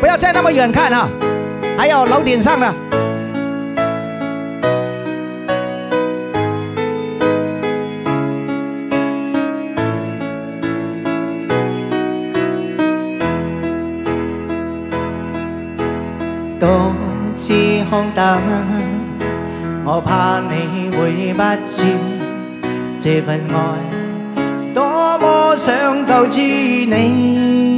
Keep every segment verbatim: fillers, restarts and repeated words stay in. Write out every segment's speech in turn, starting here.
不要再那么远看啊！还有楼顶上的。 獨自看淡，我怕你會不知這份愛多麼想告知你。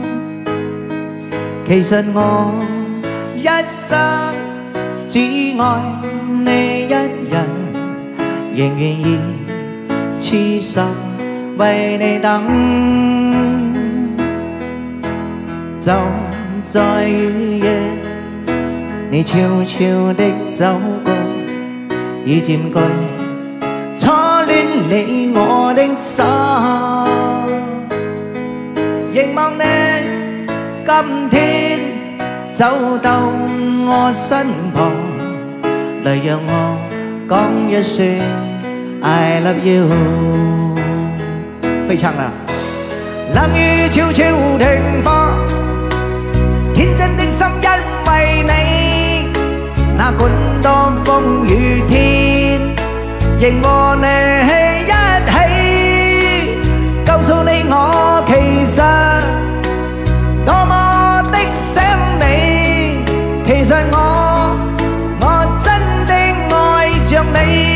其實我一生只愛你一人，仍願意痴心為你等，就在雨夜。 你悄悄的走過，已佔據初戀你我的心，凝望你今天走到我身旁，來讓我講一聲 I love you。會唱啦！冷雨悄悄停泊，天真的心因為你。 那管多風雨天，仍和你一起，告訴你我其實多麼的想你，其實我我真的愛着你。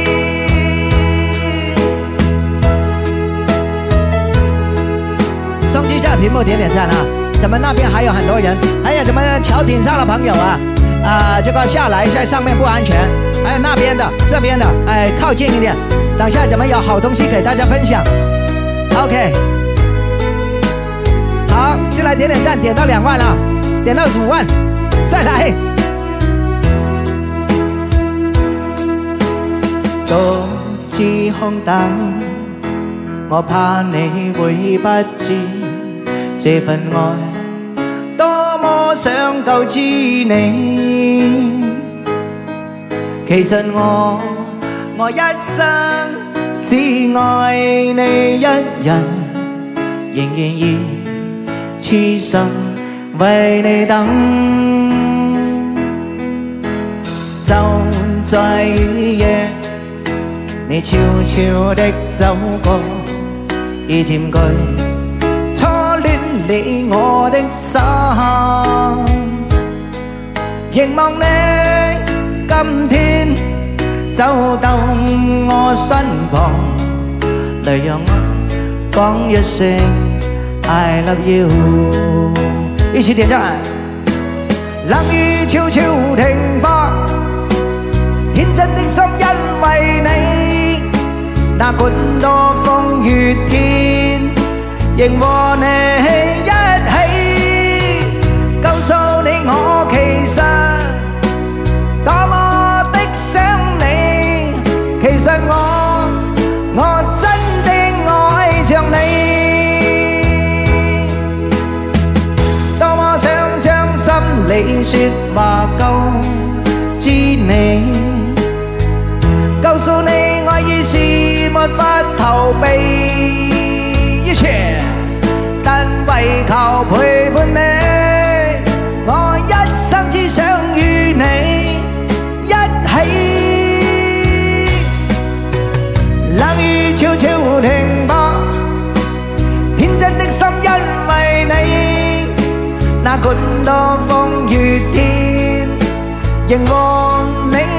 双击在屏幕点点赞啊！咱们那边还有很多人，还有咱们桥顶上的朋友啊。 啊、呃，这个下来在上面不安全，还有那边的、这边的，哎，靠近一点。等一下咱们有好东西给大家分享。OK， 好，进来点点赞，点到两万了，点到五万，再来。 獨自看淡，我怕你會不知這份愛。 多麼想告知你，其實我我一生只愛你一人，仍願意痴心為你等，就在雨夜，你悄悄的走過，已佔據。 你我的心，凝望你今天走到我身旁，來讓我講一聲 I love you， 一起點讚。冷雨悄悄停泊，天真的心因為你，那管多風雨天。 仍和你一起，告訴你我其實多麼的想你，其實我我真的愛着你，多麼想將心裏說話告知你，告訴你愛意是沒法逃避。 一切，但為求陪伴你，我一生只想與你一起。冷雨悄悄停泊，天真的心因為你，那管多風雨天，仍和你。